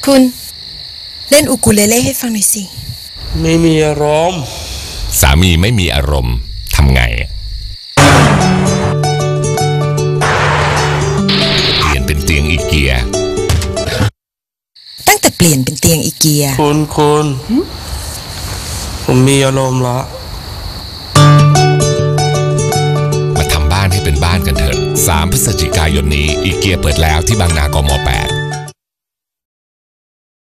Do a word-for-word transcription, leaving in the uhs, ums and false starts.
คุณเล่นอูคูเลเล่ให้ฟังหน่อยสิไม่มีอารมณ์สามีไม่มีอารมณ์ทำไงเปลี่ยนเป็นเตียงอีเกียตั้งแต่เปลี่ยนเป็นเตียงอีเกียคุณคุณผมมีอารมณ์ละมาทำบ้านให้เป็นบ้านกันเถอะสามพฤศจิกายนนี้อีเกียเปิดแล้วที่บางนากมแปด